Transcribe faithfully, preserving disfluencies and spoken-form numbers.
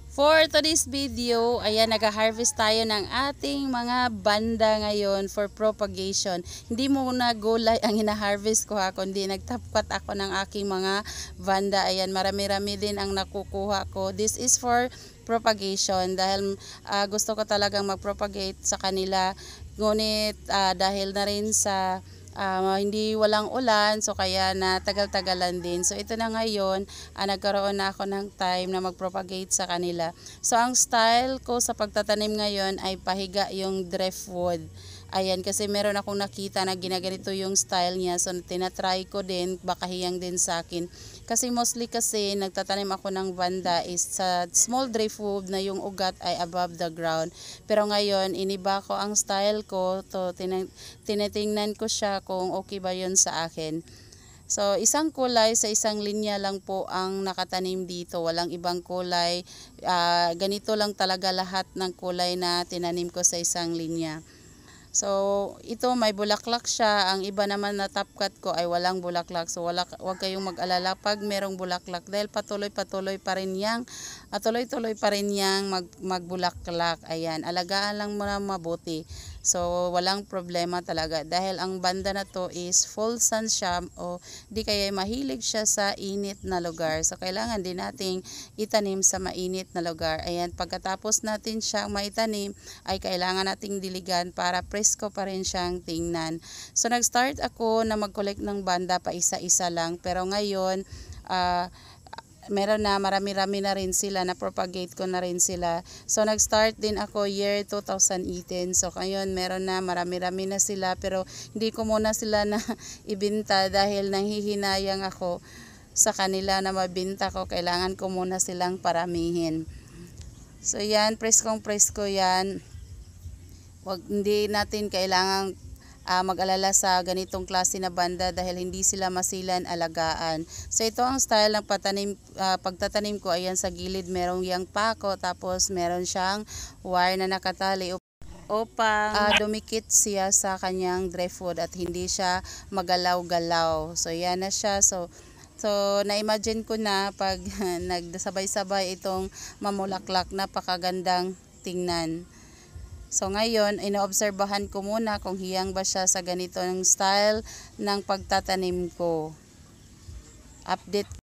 For today's video, ayan, nag-harvest tayo ng ating mga banda ngayon for propagation. Hindi muna gulay ang hina-harvest ko ha, kundi nagtapkat ako ng aking mga banda. Ayan, marami-rami din ang nakukuha ko. This is for propagation dahil uh, gusto ko talagang mag-propagate sa kanila. Ngunit uh, dahil na rin sa Uh, hindi walang ulan, so kaya na tagal-tagalan din. So ito na ngayon, uh, nagkaroon na ako ng time na mag-propagate sa kanila. So ang style ko sa pagtatanim ngayon ay pahiga yung driftwood. Ayan, kasi meron akong nakita na ginaganito yung style niya. So tinatry ko din, baka hiyang din sa akin. Kasi mostly kasi nagtatanim ako ng banda is sa small driftwood na yung ugat ay above the ground. Pero ngayon, iniba ko ang style ko. To, tin tinitingnan ko siya kung okay ba yun sa akin. So, isang kulay sa isang linya lang po ang nakatanim dito. Walang ibang kulay. Uh, ganito lang talaga lahat ng kulay na tinanim ko sa isang linya. So, ito may bulaklak siya. Ang iba naman na top cut ko ay walang bulaklak. So, wala, wag kayong mag-alala pag merong bulaklak. Dahil patuloy-patuloy pa rin yang, at tuloy-tuloy pa rin yang mag, magbulaklak. Ayan, alagaan lang mo na mabuti. So, walang problema talaga. Dahil ang banda na to is full sun siya o di kaya mahilig siya sa init na lugar. So, kailangan din nating itanim sa mainit na lugar. Ayan, pagkatapos natin siyang maitanim, ay kailangan nating diligan para presko pa rin siyang tingnan. So, nag-start ako na mag-collect ng banda pa isa-isa lang. Pero ngayon, ah, uh, meron na, marami-rami na rin sila, na propagate ko na rin sila. So nag-start din ako year two thousand eighteen. So ngayon meron na, marami-rami na sila, pero hindi ko muna sila na ibenta dahil nanghihinayang ako sa kanila na mabinta ko. Kailangan ko muna silang paramihin. So yan, preskong presko yan. Wag, hindi natin kailangang Uh, mag-alala sa ganitong klase na banda dahil hindi sila masilan alagaan. So ito ang style ng patanim, uh, pagtatanim ko. Ayan, sa gilid merong yang pako, tapos meron siyang wire na nakatali upang uh, dumikit siya sa kanyang driftwood at hindi siya magalaw-galaw. So yan na siya. So So, na-imagine ko na pag nagsabay-sabay itong mamulaklak, napakagandang tingnan. So ngayon, inoobserbahan ko muna kung hiyang ba siya sa ganitong style ng pagtatanim ko. Update